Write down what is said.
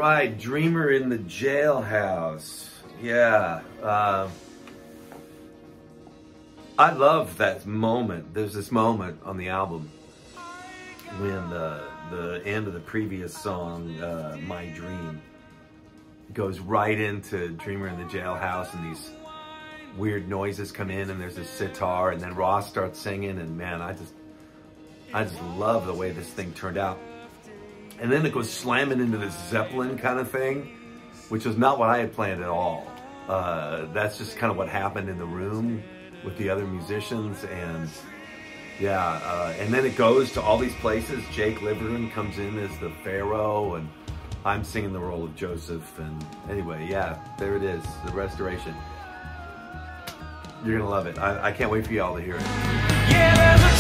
right, Dreamer in the Jailhouse. Yeah. I love that moment. There's this moment on the album when the end of the previous song, My Dream, goes right into Dreamer in the Jailhouse, and these weird noises come in, and there's a sitar, and then Ross starts singing, and man, I just love the way this thing turned out. And then it goes slamming into this Zeppelin kind of thing, which was not what I had planned at all. That's just kind of what happened in the room with the other musicians, and yeah, and then it goes to all these places. Jake Liverin comes in as the Pharaoh, and I'm singing the role of Joseph, and anyway, yeah, there it is, the restoration. You're gonna love it. I can't wait for y'all to hear it. Yeah,